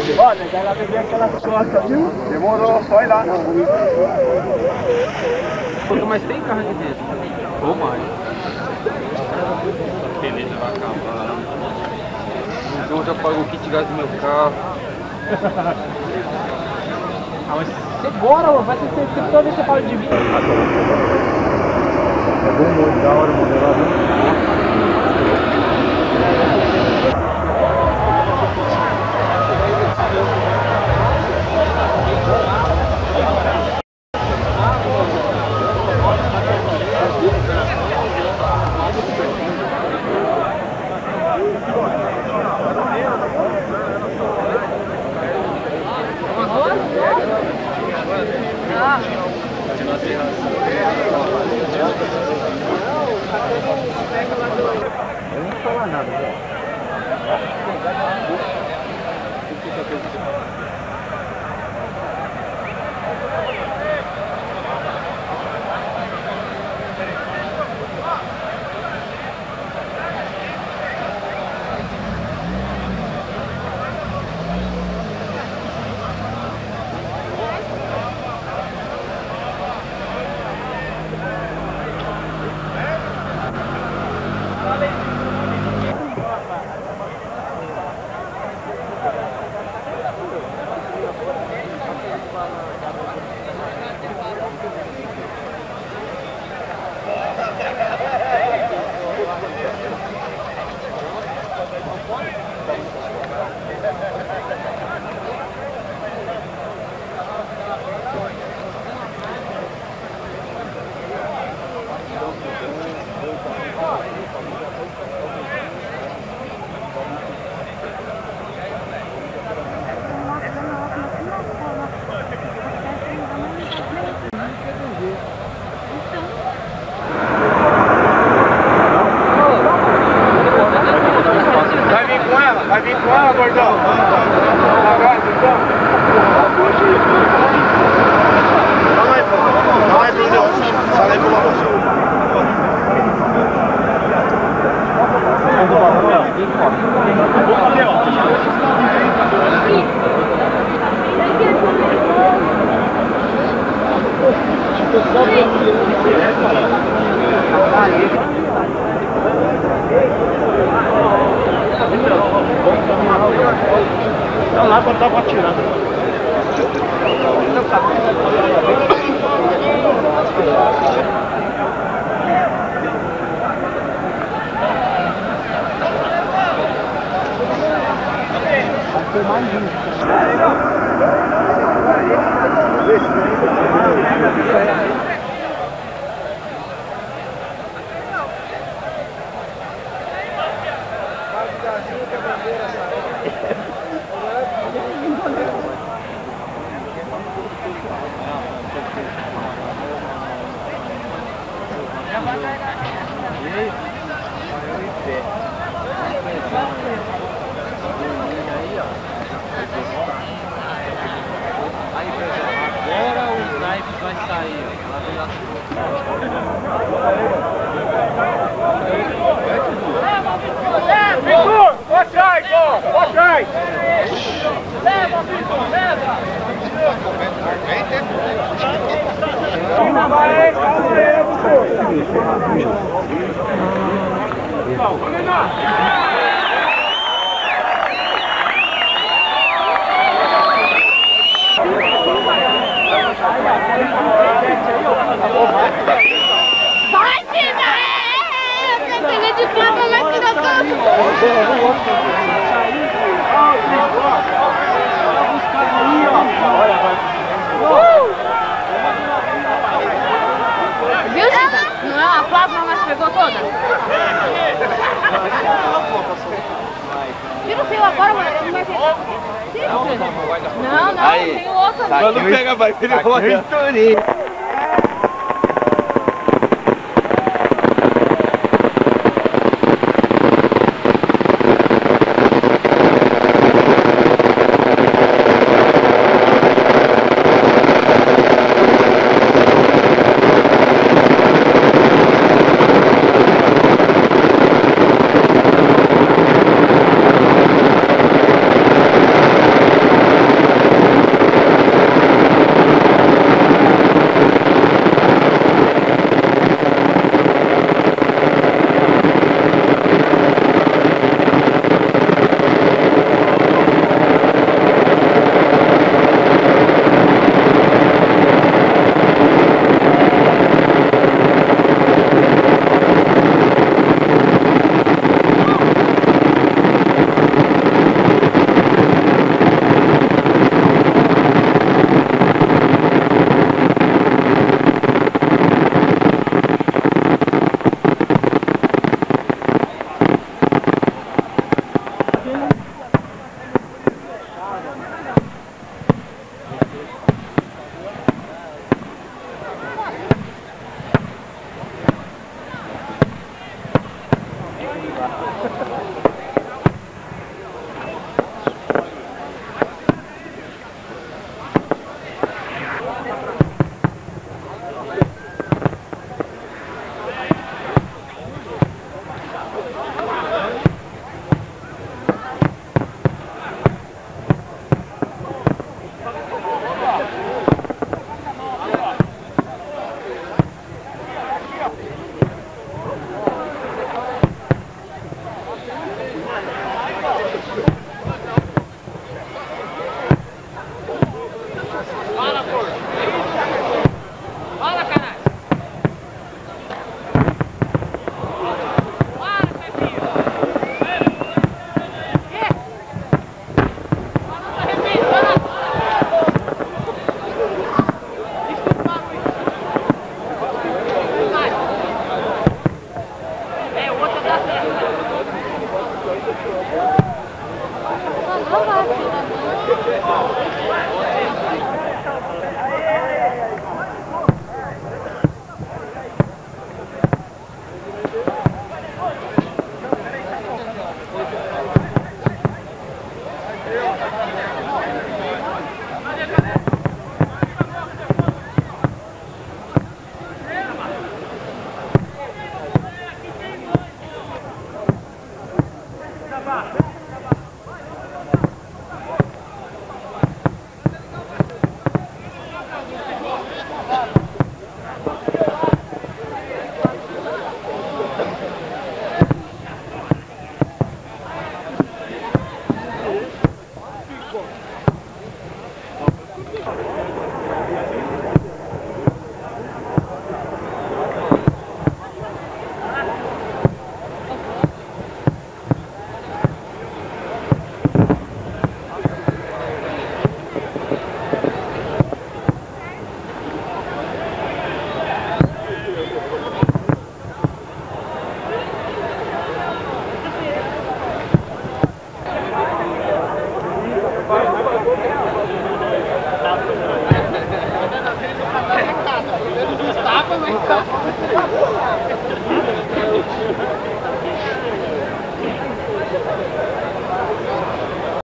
Olha, ela beber aquela sorte, viu? Demorou, só ir lá. Mas tem carro aqui dentro? Ou mais. A beleza vai acabar. Então eu já pago o kit de gás do meu carro. Ah, mas você bora, vai ser toda vez que você fala de mim. É bom, muito da hora, modelado. Eu não vou falar nada, velho. Vai vir com ela, gordão? Fala aí, Bruno. Fala aí pro Lavoço. Não, lá quando tava atirando. Agora o Naypes vai sair, ó. Vitor, forte aí, forte aí! Leva, Vitor, leva! Vai aí, calma aí, Vai, Tina! Precisa de planta, mas tira tudo! Viu, Tina? Não é uma plasma, mas pegou toda? Tira o seu agora, mano. Não vai ter. Não, tem outro. Quando pega, vai virar uma vistoria. Ele não estava, mas estava.